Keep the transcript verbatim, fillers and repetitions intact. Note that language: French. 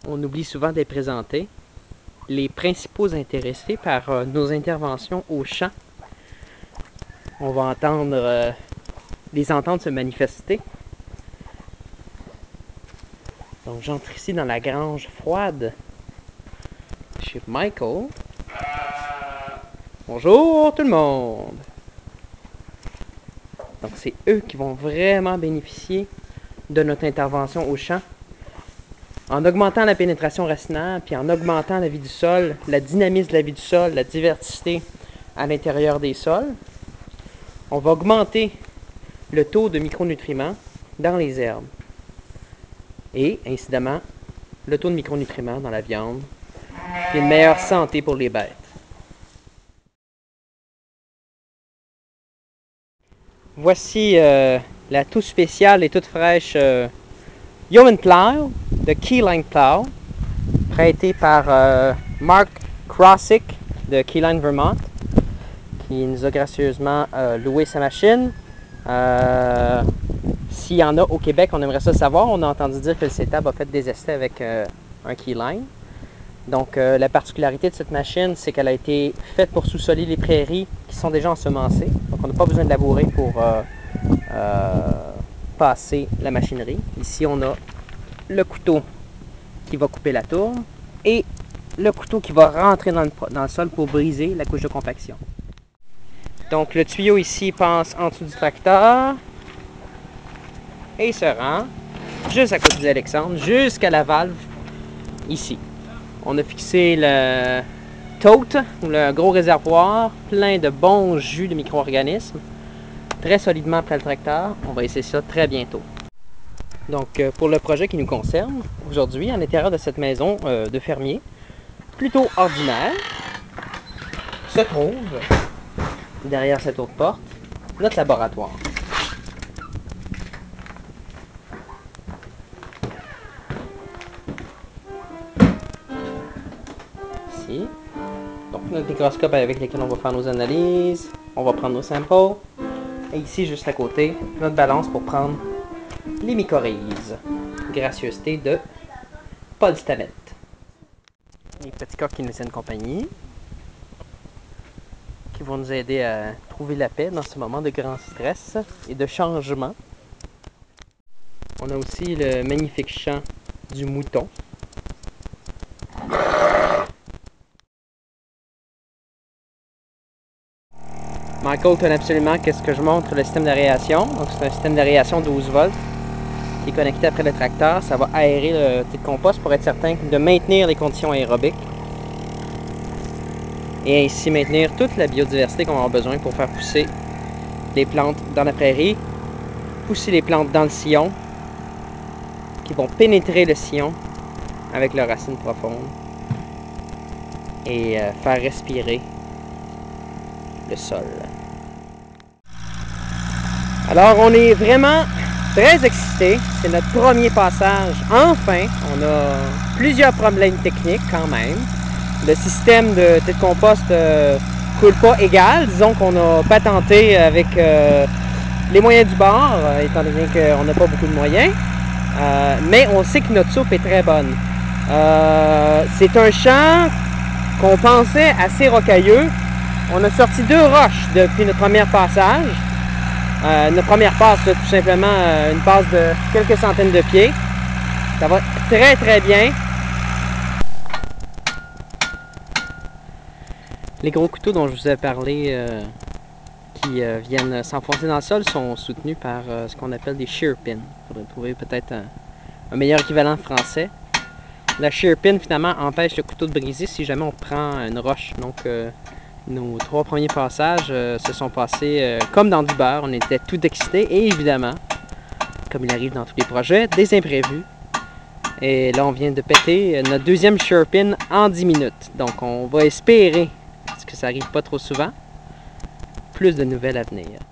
on oublie souvent d'être présenté. Les principaux intéressés par euh, nos interventions au champ, on va entendre euh, les entendre se manifester. Donc j'entre ici dans la grange froide chez Michael. Bonjour tout le monde! Donc c'est eux qui vont vraiment bénéficier de notre intervention au champ. En augmentant la pénétration racinaire, puis en augmentant la vie du sol, la dynamisme de la vie du sol, la diversité à l'intérieur des sols, on va augmenter le taux de micronutriments dans les herbes. Et, incidemment, le taux de micronutriments dans la viande, puis une meilleure santé pour les bêtes. Voici euh, la toute spéciale et toute fraîche euh, Yeoman Plow de Keyline Plow, prêtée par euh, Mark Crossick de Keyline Vermont, qui nous a gracieusement euh, loué sa machine. Euh, S'il y en a au Québec, on aimerait ça savoir. On a entendu dire que le C E T A B a fait des essais avec euh, un Keyline. Donc euh, la particularité de cette machine, c'est qu'elle a été faite pour sous-soler les prairies qui sont déjà ensemencées. Donc on n'a pas besoin de labourer pour euh, euh, passer la machinerie. Ici on a le couteau qui va couper la tourbe et le couteau qui va rentrer dans le, dans le sol pour briser la couche de compaction. Donc le tuyau ici passe en dessous du tracteur et il se rend juste à côté de l'Alexandre, jusqu'à la valve ici. On a fixé le tote, ou le gros réservoir, plein de bons jus de micro-organismes, très solidement après le tracteur. On va essayer ça très bientôt. Donc pour le projet qui nous concerne, aujourd'hui, à l'intérieur de cette maison euh, de fermier, plutôt ordinaire, se trouve, derrière cette autre porte, notre laboratoire. Ici. Donc notre microscope avec lequel on va faire nos analyses, on va prendre nos samples. Et ici, juste à côté, notre balance pour prendre les mycorhizes. Gracieuseté de Paul Stammet. Les petits coqs qui nous tiennent compagnie, qui vont nous aider à trouver la paix dans ce moment de grand stress et de changement. On a aussi le magnifique chant du mouton. Michael donne absolument qu'est-ce que je montre le système d'aération. Donc c'est un système d'aération douze volts qui est connecté après le tracteur. Ça va aérer le petit compost pour être certain de maintenir les conditions aérobiques. Et ainsi maintenir toute la biodiversité qu'on va avoir besoin pour faire pousser les plantes dans la prairie, pousser les plantes dans le sillon, qui vont pénétrer le sillon avec leurs racines profondes et euh, faire respirer le sol. Alors on est vraiment très excités. C'est notre premier passage. Enfin, on a plusieurs problèmes techniques quand même. Le système de tête de compost euh, coule pas égal. Disons qu'on a patenté avec euh, les moyens du bord, euh, étant donné qu'on n'a pas beaucoup de moyens. Euh, mais on sait que notre soupe est très bonne. Euh, c'est un champ qu'on pensait assez rocailleux. On a sorti deux roches depuis notre premier passage. Euh, notre première passe, là, tout simplement euh, une passe de quelques centaines de pieds. Ça va très très bien. Les gros couteaux dont je vous ai parlé euh, qui euh, viennent s'enfoncer dans le sol sont soutenus par euh, ce qu'on appelle des shear pins. Il faudrait trouver peut-être un, un meilleur équivalent français. La shear pin finalement empêche le couteau de briser si jamais on prend une roche. Donc euh, nos trois premiers passages euh, se sont passés euh, comme dans du beurre. On était tout excités et évidemment, comme il arrive dans tous les projets, des imprévus. Et là on vient de péter notre deuxième shear pin en dix minutes. Donc on va espérer que ça arrive pas trop souvent. Plus de nouvelles à venir.